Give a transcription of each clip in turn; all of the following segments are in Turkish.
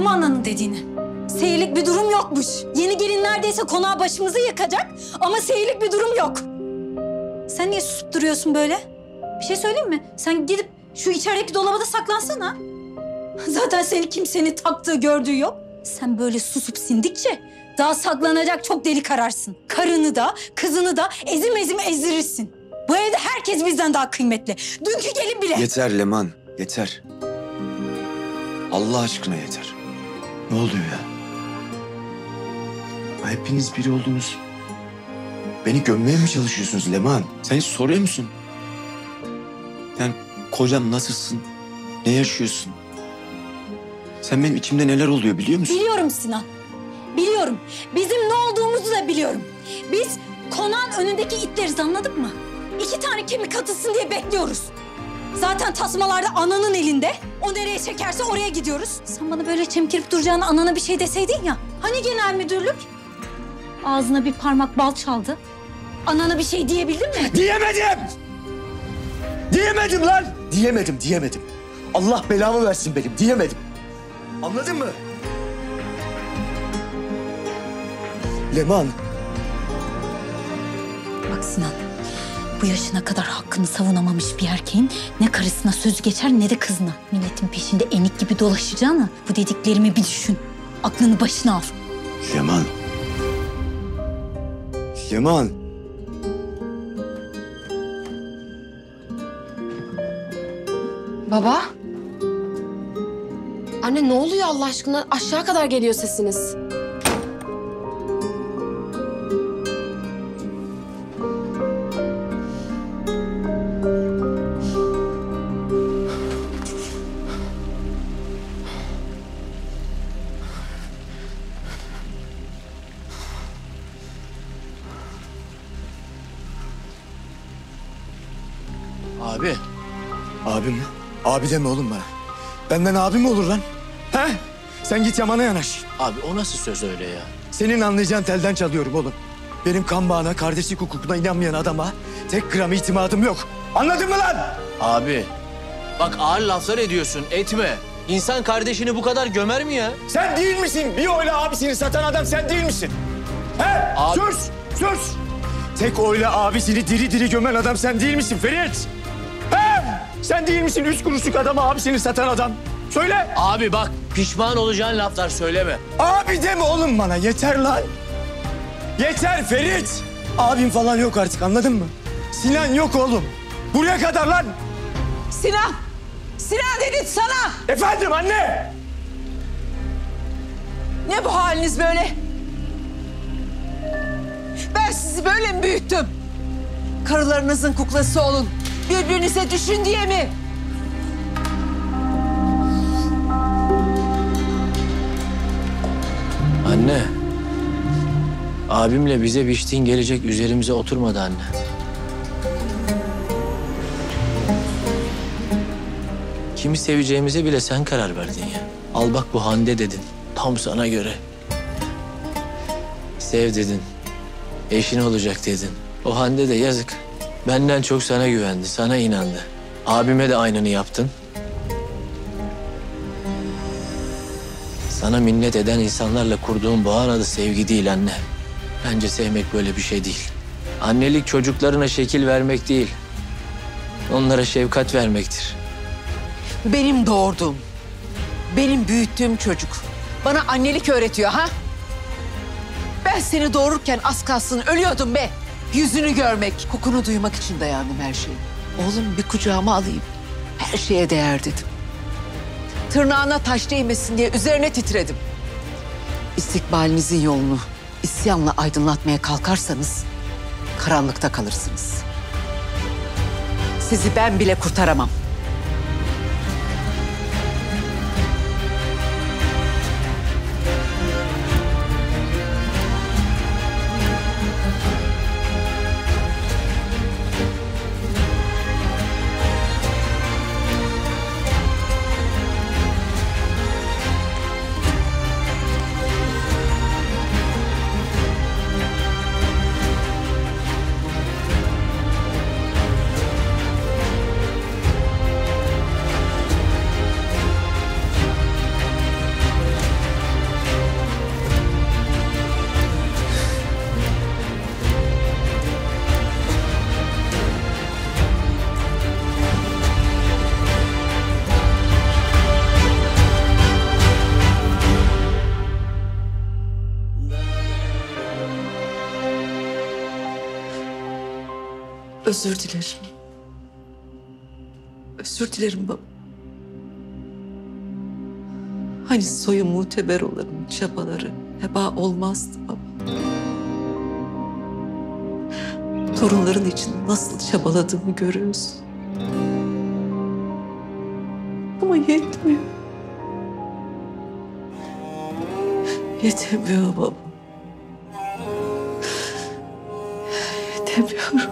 mu ananın dediğini? Seyirlik bir durum yokmuş. Yeni gelin neredeyse konağı başımızı yakacak ama seyirlik bir durum yok. Sen niye susup duruyorsun böyle? Bir şey söyleyeyim mi? Sen gidip şu içerideki dolaba da saklansana. Zaten seni kimsenin taktığı, gördüğü yok. Sen böyle susup sindikçe daha saklanacak çok delik ararsın. Karını da, kızını da ezim ezim ezdirirsin. Bu evde herkes bizden daha kıymetli. Dünkü gelin bile. Yeter Leman, yeter. Allah aşkına yeter. Ne oluyor ya? Hepiniz biri oldunuz. Beni gömmeye mi çalışıyorsunuz Leman? Sen hiç soruyor musun? Yani kocam nasılsın? Ne yaşıyorsun? Sen benim içimde neler oluyor biliyor musun? Biliyorum Sinan. Biliyorum. Bizim ne olduğumuzu da biliyorum. Biz konağın önündeki itleriz, anladın mı? 2 tane kemik atılsın diye bekliyoruz. Zaten tasmalar da ananın elinde. O nereye çekerse oraya gidiyoruz. Sen bana böyle çemkirip duracağına anana bir şey deseydin ya. Hani genel müdürlük? Ağzına bir parmak bal çaldı. Anana bir şey diyebildin mi? Diyemedim! Diyemedim lan! Diyemedim. Allah belamı versin benim, diyemedim. Anladın mı? Leman. Bak Sinan, bu yaşına kadar hakkını savunamamış bir erkeğin ne karısına sözü geçer ne de kızına. Milletin peşinde enik gibi dolaşacağına bu dediklerimi bir düşün. Aklını başına al. Leman. Leman. Baba? Anne ne oluyor Allah aşkına? Aşağı kadar geliyor sesiniz. Abi. Abi mi? Abi deme oğlum bana. Benden abi mi olur lan? He? Sen git Yaman'a yanaş. Abi o nasıl söz öyle ya? Senin anlayacağın telden çalıyorum oğlum. Benim kan bağına, kardeşlik hukukuna inanmayan adama tek gram itimadım yok. Anladın mı lan? Abi bak ağır laflar ediyorsun, etme. İnsan kardeşini bu kadar gömer mi ya? Sen değil misin? Bir oyla abisini satan adam sen değil misin? He? Abi... Sus! Tek oyla abisini diri diri gömen adam sen değil misin Ferit? He? Sen değil misin 3 kuruşluk adama abisini satan adam? Söyle! Abi bak pişman olacağın laflar söyleme. Abi deme oğlum bana, yeter lan! Yeter Ferit! Abim falan yok artık, anladın mı? Sinan yok oğlum. Buraya kadar lan! Sinan! Sinan dedim sana! Efendim anne! Ne bu haliniz böyle? Ben sizi böyle mi büyüttüm? Karılarınızın kuklası olun. Birbirinize düşün diye mi? Anne. Abimle bize biçtiğin gelecek üzerimize oturmadı anne. Kimi seveceğimize bile sen karar verdin ya. Al bak bu Hande dedin. Tam sana göre. Sev dedin. Eşin olacak dedin. O Hande de yazık. Benden çok sana güvendi, sana inandı. Abime de aynını yaptın. Sana minnet eden insanlarla kurduğun bağın adı sevgi değil anne. Bence sevmek böyle bir şey değil. Annelik çocuklarına şekil vermek değil. Onlara şefkat vermektir. Benim doğurduğum, benim büyüttüğüm çocuk bana annelik öğretiyor ha? Ben seni doğururken az kalsın ölüyordum be. Yüzünü görmek, kokunu duymak için dayandım her şeye. Oğlum bir kucağıma alayım. Her şeye değer dedim. Tırnağına taş değmesin diye üzerine titredim. İstikbalinizin yolunu isyanla aydınlatmaya kalkarsanız karanlıkta kalırsınız. Sizi ben bile kurtaramam. Özür dilerim. Özür dilerim baba. Hani soyu muteber olanın çabaları heba olmazdı baba. Torunların için nasıl çabaladığımı görüyorsun. Ama yetmiyor. Yetemiyor baba. Yetemiyorum.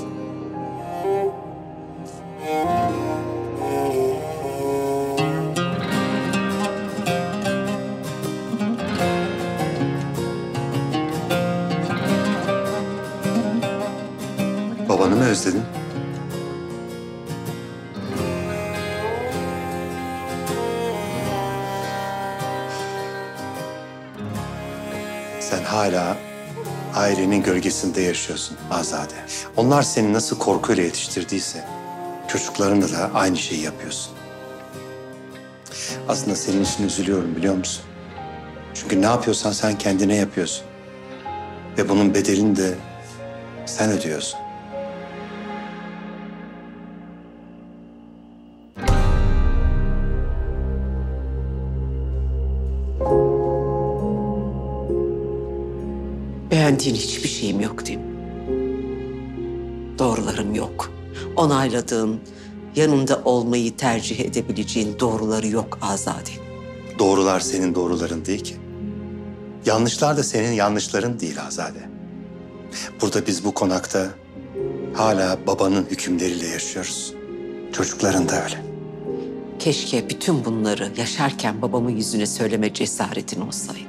Babanı mı özledin? Sen hala ailenin gölgesinde yaşıyorsun Azade. Onlar seni nasıl korkuyla yetiştirdiyse çocuklarınla da aynı şeyi yapıyorsun. Aslında senin için üzülüyorum biliyor musun? Çünkü ne yapıyorsan sen kendine yapıyorsun. Ve bunun bedelini de sen ödüyorsun. Beğendiğin hiçbir şeyim yok değil mi? Doğrularım yok. Onayladığın, yanında olmayı tercih edebileceğin doğruları yok Azade. Doğrular senin doğruların değil ki. Yanlışlar da senin yanlışların değil Azade. Burada biz bu konakta hala babanın hükümleriyle yaşıyoruz. Çocukların da öyle. Keşke bütün bunları yaşarken babamın yüzüne söyleme cesaretin olsaydı.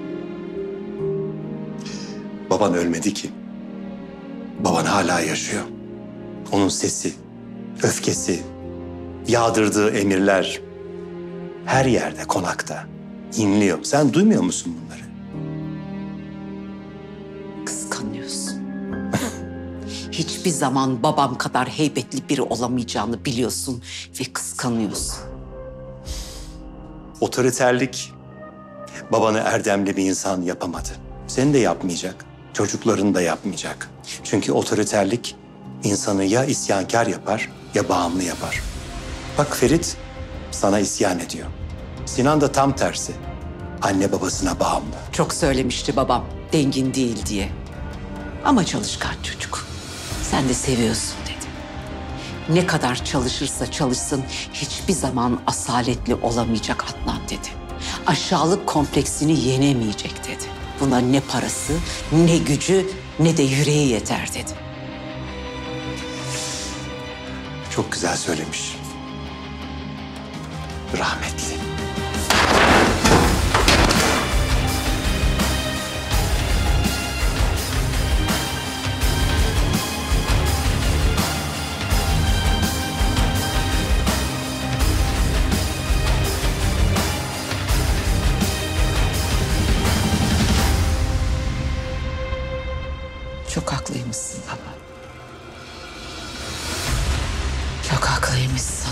Baban ölmedi ki. Baban hala yaşıyor. Onun sesi, öfkesi, yağdırdığı emirler her yerde, konakta inliyor. Sen duymuyor musun bunları? Kıskanıyorsun. Hiçbir zaman babam kadar heybetli biri olamayacağını biliyorsun ve kıskanıyorsun. Otoriterlik babanı erdemli bir insan yapamadı. Seni de yapmayacak, çocukların da yapmayacak. Çünkü otoriterlik insanı ya isyankar yapar ya bağımlı yapar. Bak Ferit sana isyan ediyor. Sinan da tam tersi. Anne babasına bağımlı. Çok söylemişti babam, dengin değil diye. Ama çalışkan çocuk. Sen de seviyorsun dedi. Ne kadar çalışırsa çalışsın hiçbir zaman asaletli olamayacak Adnan dedi. Aşağılık kompleksini yenemeyecek dedi. Buna ne parası, ne gücü, ne de yüreği yeter dedi. Çok güzel söylemiş. Rahmetli. Çok haklıymışsın baba. Çok haklıymışsın.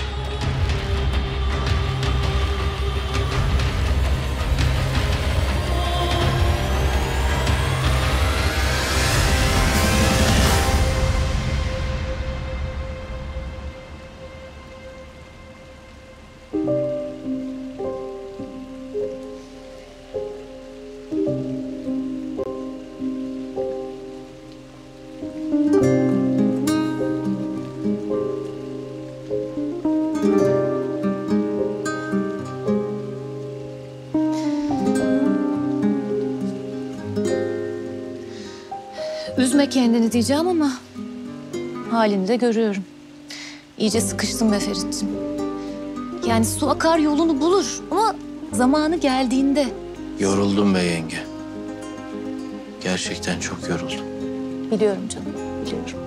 Üzme kendini diyeceğim ama halini de görüyorum. İyice sıkıştın be Ferit'ciğim. Yani su akar yolunu bulur ama zamanı geldiğinde. Yoruldum be yenge. Gerçekten çok yoruldum. Biliyorum canım, biliyorum.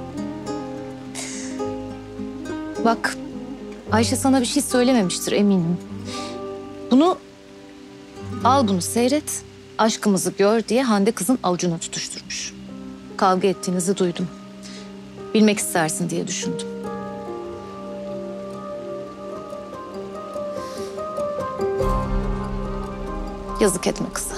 Bak, Ayşe sana bir şey söylememiştir eminim. Al bunu seyret, aşkımızı gör diye Hande kızın avucuna tutuşturmuş. Kavga ettiğinizi duydum. Bilmek istersin diye düşündüm. Yazık etme kıza.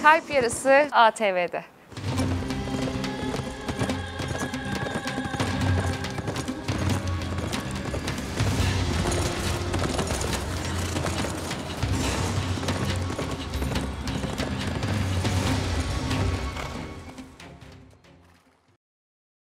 Kalp Yarısı ATV'de.